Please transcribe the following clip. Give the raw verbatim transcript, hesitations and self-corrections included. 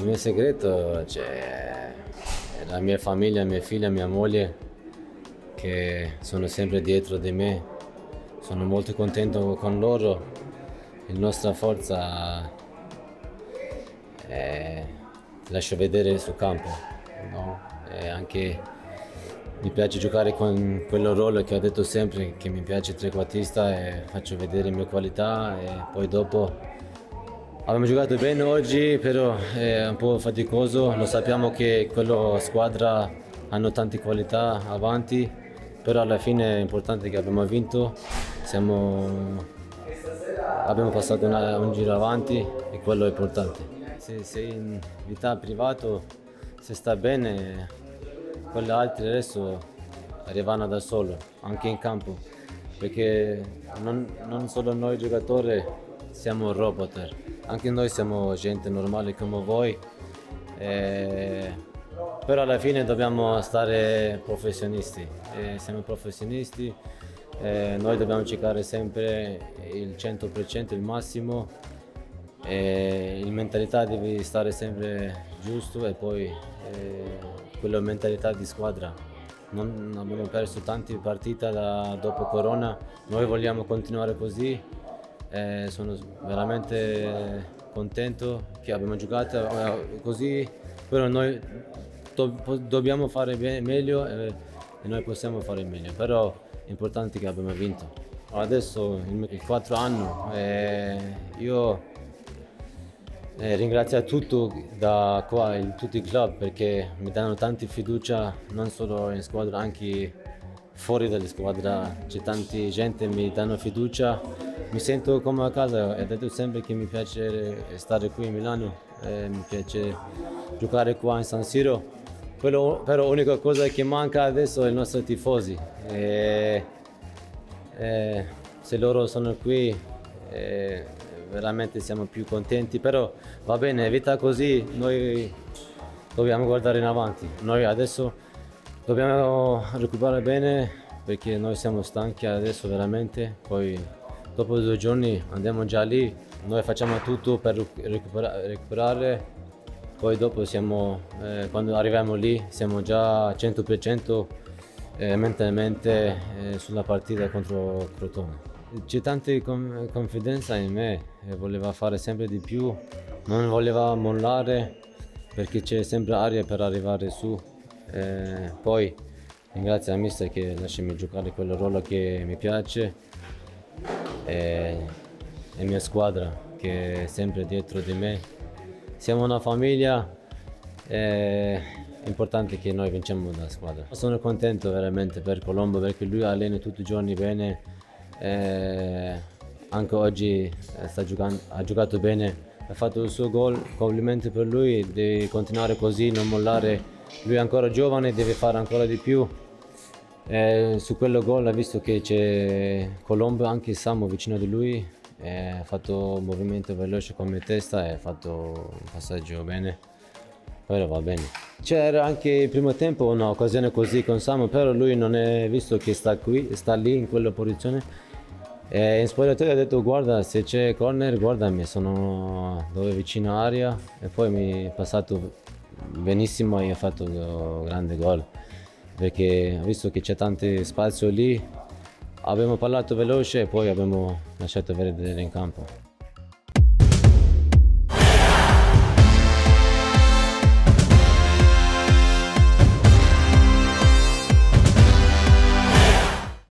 Il mio segreto, cioè, è la mia famiglia, mia figlia, mia moglie, che sono sempre dietro di me. Sono molto contento con loro. La nostra forza è, lascio vedere sul campo, no? E anche mi piace giocare con quello ruolo che ho detto sempre, che mi piace trequartista e faccio vedere le mie qualità e poi dopo. Abbiamo giocato bene oggi, però è un po' faticoso, lo sappiamo che quella squadra hanno tante qualità avanti, però alla fine è importante che abbiamo vinto, siamo, abbiamo passato una, un giro avanti e quello è importante. Se sei in vita privata, se sta bene, quelli altri adesso arrivano da solo, anche in campo, perché non, non solo noi giocatori siamo robot, anche noi siamo gente normale come voi, eh, però alla fine dobbiamo stare professionisti, eh, siamo professionisti, eh, noi dobbiamo cercare sempre il cento per cento, il massimo, e la mentalità deve stare sempre giusto e poi eh, quella mentalità di squadra. Non abbiamo perso tante partite da, dopo Corona, noi vogliamo continuare così. Eh, sono veramente contento che abbiamo giocato eh, così, però noi do, dobbiamo fare bene, meglio eh, e noi possiamo fare meglio, però è importante che abbiamo vinto. Adesso il, il quattro anni, eh, io eh, ringrazio tutti da qua, il, tutti i club, perché mi danno tanta fiducia non solo in squadra, anche fuori dalla squadra c'è tanta gente che mi danno fiducia, mi sento come a casa, ho detto sempre che mi piace stare qui in Milano, eh, mi piace giocare qua in San Siro, Quello, però l'unica cosa che manca adesso è i nostri tifosi, e, e, se loro sono qui e, veramente siamo più contenti, però va bene, vita così, noi dobbiamo guardare in avanti, noi adesso dobbiamo recuperare bene perché noi siamo stanchi adesso veramente, poi dopo due giorni andiamo già lì, noi facciamo tutto per recuperare, recuperare poi dopo siamo, eh, quando arriviamo lì siamo già al cento per cento eh, mentalmente eh, sulla partita contro Crotone. C'è tanta confidenza in me e voleva fare sempre di più, non voleva mollare perché c'è sempre aria per arrivare su. Eh, poi ringrazio la mister che lasciami giocare quel ruolo che mi piace e la mia squadra che è sempre dietro di me. Siamo una famiglia, è importante che noi vinciamo la squadra. Sono contento veramente per Colombo perché lui allena tutti i giorni bene, eh, anche oggi sta giocando, ha giocato bene, ha fatto il suo gol, complimenti per lui, deve continuare così, non mollare. Lui è ancora giovane, deve fare ancora di più. Eh, su quello gol ha visto che c'è Colombo, anche Samu vicino di lui, eh, ha fatto un movimento veloce come testa e ha fatto un passaggio bene, però va bene. C'era anche il primo tempo un'occasione così con Samu, però lui non è visto che sta qui, sta lì in quella posizione. E in spogliatoio ha detto guarda se c'è corner guardami, sono dove vicino aria, e poi mi è passato benissimo e ha fatto un grande gol perché ho visto che c'è tanto spazio lì, abbiamo parlato veloce e poi abbiamo lasciato vedere in campo.